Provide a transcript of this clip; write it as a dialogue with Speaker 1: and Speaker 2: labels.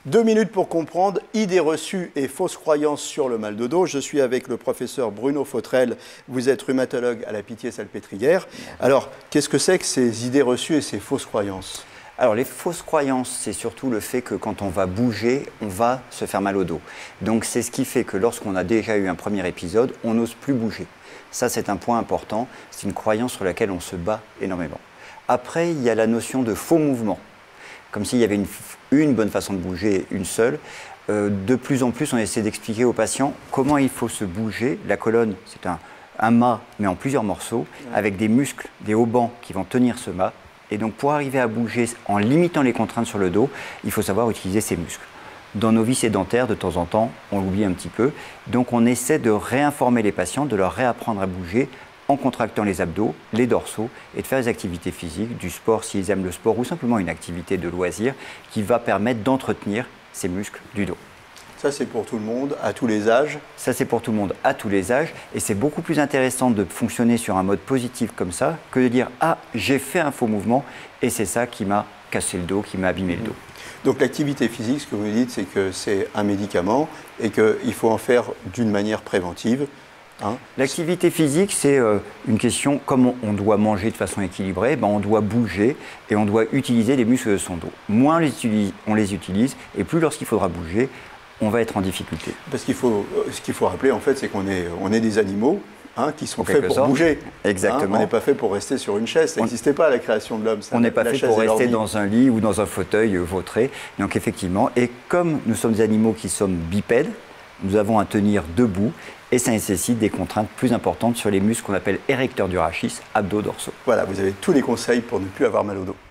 Speaker 1: 2 minutes pour comprendre idées reçues et fausses croyances sur le mal de dos. Je suis avec le professeur Bruno Fautrel. Vous êtes rhumatologue à la Pitié-Salpêtrière. Alors, qu'est-ce que c'est que ces idées reçues et ces fausses croyances?
Speaker 2: Alors les fausses croyances, c'est surtout le fait que quand on va bouger, on va se faire mal au dos. Donc c'est ce qui fait que lorsqu'on a déjà eu un premier épisode, on n'ose plus bouger. Ça c'est un point important, c'est une croyance sur laquelle on se bat énormément. Après, il y a la notion de faux mouvement. Comme s'il y avait une bonne façon de bouger, une seule. De plus en plus, on essaie d'expliquer aux patients comment il faut se bouger. La colonne, c'est un mât, mais en plusieurs morceaux, avec des muscles, des haubans qui vont tenir ce mât. Et donc, pour arriver à bouger en limitant les contraintes sur le dos, il faut savoir utiliser ces muscles. Dans nos vies sédentaires, de temps en temps, on l'oublie un petit peu. Donc, on essaie de réinformer les patients, de leur réapprendre à bouger en contractant les abdos, les dorsaux et de faire des activités physiques, du sport s'ils aiment le sport ou simplement une activité de loisir qui va permettre d'entretenir ces muscles du dos.
Speaker 1: Ça, c'est pour tout le monde, à tous les âges.
Speaker 2: Ça, c'est pour tout le monde, à tous les âges. Et c'est beaucoup plus intéressant de fonctionner sur un mode positif comme ça que de dire « Ah, j'ai fait un faux mouvement et c'est ça qui m'a cassé le dos, qui m'a abîmé le dos. »
Speaker 1: Donc l'activité physique, ce que vous dites, c'est que c'est un médicament et qu'il faut en faire d'une manière préventive.
Speaker 2: L'activité physique, c'est une question, comme on doit manger de façon équilibrée, on doit bouger et on doit utiliser les muscles de son dos. Moins on les utilise et plus lorsqu'il faudra bouger, on va être en difficulté.
Speaker 1: Parce qu'il faut, ce qu'il faut rappeler, en fait, c'est qu'on est des animaux qui sont faits pour bouger.
Speaker 2: Exactement.
Speaker 1: On n'est pas fait pour rester sur une chaise. Ça n'existait pas à la création de l'homme.
Speaker 2: On n'est pas fait pour rester dans un lit ou dans un fauteuil vautré. Donc effectivement, et comme nous sommes des animaux qui sommes bipèdes, nous avons à tenir debout et ça nécessite des contraintes plus importantes sur les muscles qu'on appelle érecteurs du rachis, abdos, dorsaux.
Speaker 1: Voilà, vous avez tous les conseils pour ne plus avoir mal au dos.